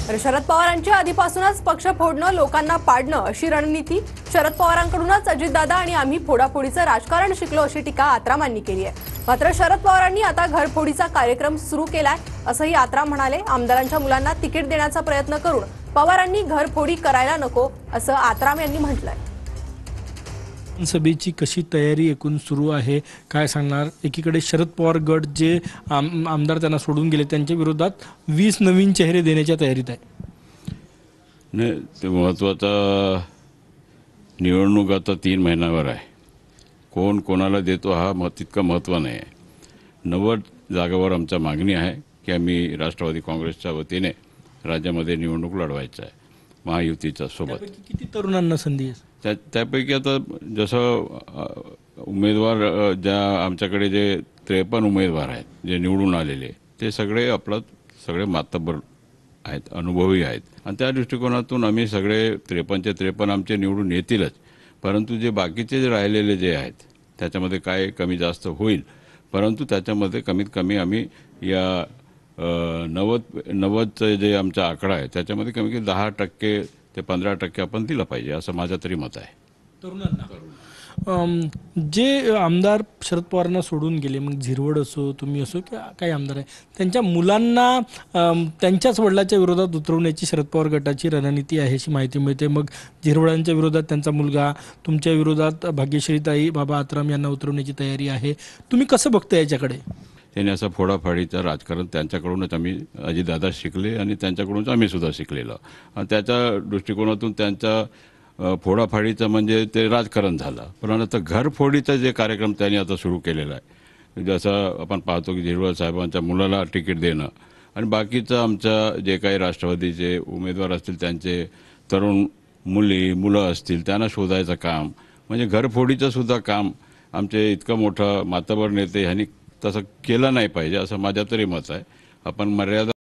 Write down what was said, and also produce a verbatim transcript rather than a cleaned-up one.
तर शरद पवारांची आधीपासूनच पक्ष फोडणं, लोकांना पाडणं अशी रणनीती शरद पवारांकडूनच अजितदादा आणि आम्ही फोडाफोडीचं राजकारण शिकलो अशी टीका आत्रामांनी केली आहे। मात्र शरद पवारांनी आता घरफोडीचा कार्यक्रम सुरू केलाय असंही आत्राम म्हणाले। आमदारांच्या मुलांना तिकीट देण्याचा प्रयत्न करून पवारांनी घरफोडी करायला नको असं आत्राम यांनी म्हटलंय। सभेची कशी तयारी एकूण सुरू आहे काय सांगणार? एकीकडे शरद पवार गट जे आम, आमदार त्यांना सोडून गेले त्यांच्या विरोधात वीस नवीन चेहरे देण्याच्या तयारीत आहे। नाही, ते महत्त्वाचा निवडणूक आता तीन महिन्यावर आहे। कोण कोणाला देतो हा मत तितका महत्त्व नाही आहे। नव्वद जागावर आमची मागणी आहे की आम्ही राष्ट्रवादी काँग्रेसच्या वतीने राज्यामध्ये निवडणूक लढवायचं आहे महायुतीच्या सोबत। किती तरुणांना संधी आहे? त्या त्यापैकी आता जसं उमेदवार ज्या आमच्याकडे जे त्रेपन्न उमेदवार आहेत जे निवडून आलेले ते सगळे आपला सगळे मातब्बर आहेत, अनुभवी आहेत आणि त्या दृष्टिकोनातून आम्ही सगळे त्रेपन्नचे त्रेपन्न आमचे निवडून येतीलच। परंतु जे बाकीचे जे राहिलेले जे आहेत त्याच्यामध्ये काय कमी जास्त होईल, परंतु त्याच्यामध्ये कमीत कमी आम्ही या नव्वद नव्वदचं जे आमचा आकडा आहे त्याच्यामध्ये कमी कमी दहा टक्के ते पंधरा टक्के आपण दिलं पाहिजे असं माझं तरी मत आहे। तरुणांना जे आमदार शरद पवारांना सोडून गेले, मग झिरवड असो तुम्ही असो किंवा काही आमदार आहे, त्यांच्या मुलांना त्यांच्याच वडिलांच्या विरोधात उतरवण्याची शरद पवार गटाची रणनीती आहे अशी माहिती मिळते। मग झिरवडांच्या विरोधात त्यांचा मुलगा, तुमच्या विरोधात भाग्यश्रीताई बाबा आत्राम यांना उतरवण्याची तयारी आहे। तुम्ही कसं बघता याच्याकडे? त्यांनी असं फोडाफाडीचं राजकारण त्यांच्याकडूनच आम्ही अजितदादा शिकले आणि त्यांच्याकडूनच आम्ही सुद्धा शिकलेलं आणि त्याच्या दृष्टिकोनातून त्यांचा फोडाफाडीचं म्हणजे ते राजकारण झालं। पण आता घरफोडीचा जे कार्यक्रम त्यांनी आता सुरू केलेला आहे, जसं आपण पाहतो की झिरवळ साहेबांच्या मुलाला तिकीट देणं आणि बाकीचं आमच्या जे काही राष्ट्रवादीचे उमेदवार असतील त्यांचे तरुण मुली मुलं असतील त्यांना शोधायचं काम, म्हणजे घरफोडीचं सुद्धा काम आमचे इतकं मोठं मातबर नेते ह्यांनी तसं केलं नाही पाहिजे असं माझ्या तरी मत आहे। आपण मर्यादा